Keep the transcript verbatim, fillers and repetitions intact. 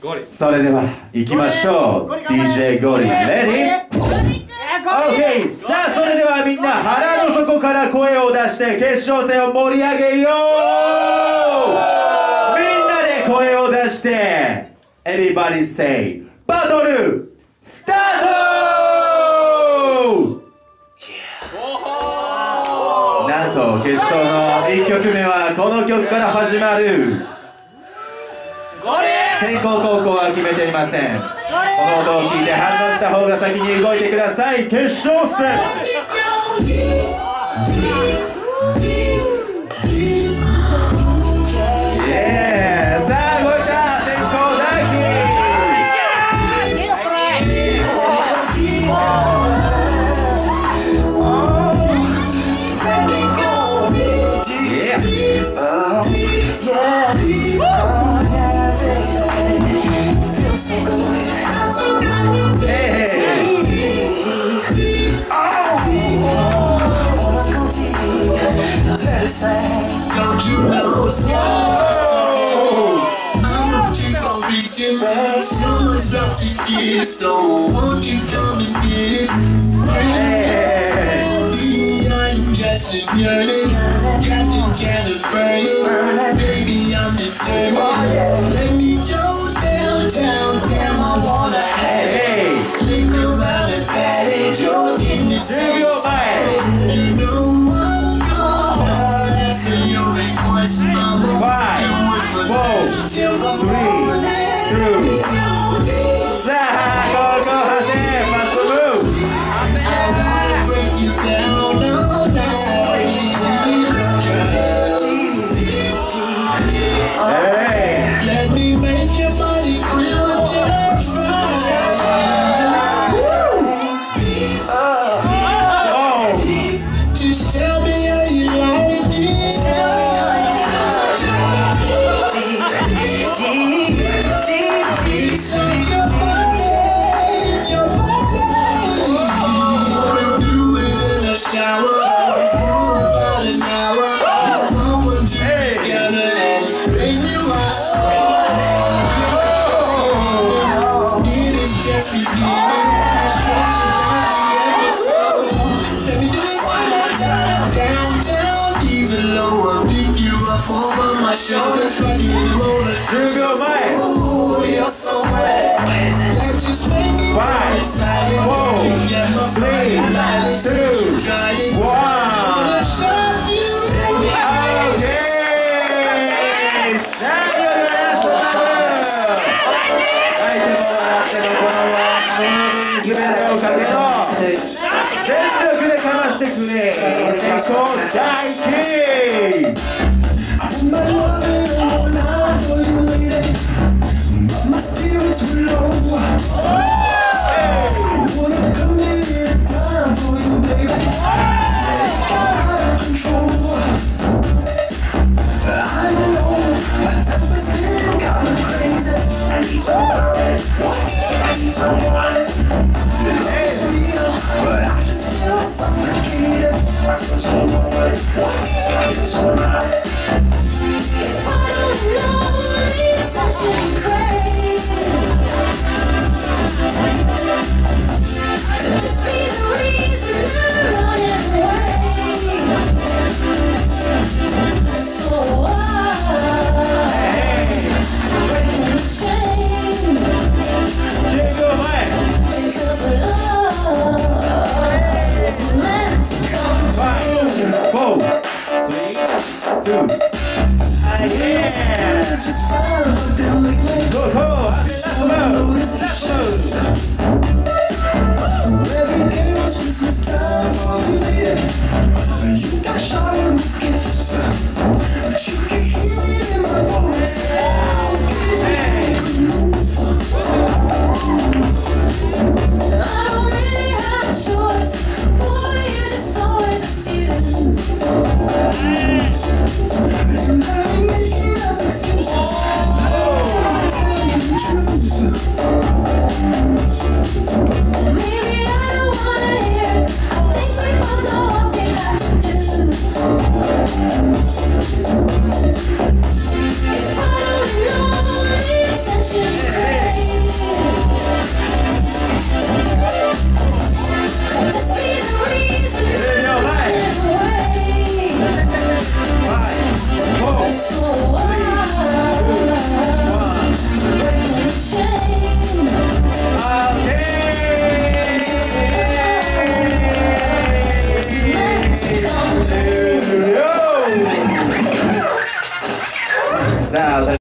それでは行きましょう。 ディージェー ゴリレディー OK。 さあそれではみんな腹の底から声を出して決勝戦を盛り上げよう。みんなで声を出して Everybody say バトルスタート。なんと決勝のいっきょくめはこの曲から始まる。先攻後攻は決めていません。この音を聞いて反応した方が先に動いてください。決勝戦。 Don't you know it's no? I'ma keep on reaching back. So much love to give, so won't you come and get it? Baby, I'm just a yearning, Captain California. Baby, I'm determined. Let me go downtown, damn, I wanna have it. Lick around and pat it, you're in the same spot. You know five, four, three, two,さあ、ここはね、ファストムーブ。じゅうびょうまえ。 five, four, three, two, one. OK。 さあ、それではラストバトル。相手も笑ってのこのワンス全てをかけの全力でかましてくれ。先攻第一位。My spirits were low. Hey. Wanna commit it time for you, baby. It's got out of control. I know my temper's getting kinda crazy. I need somebody. I need someone. It's real, but I just feel it's complicated. I need someone. I need someone.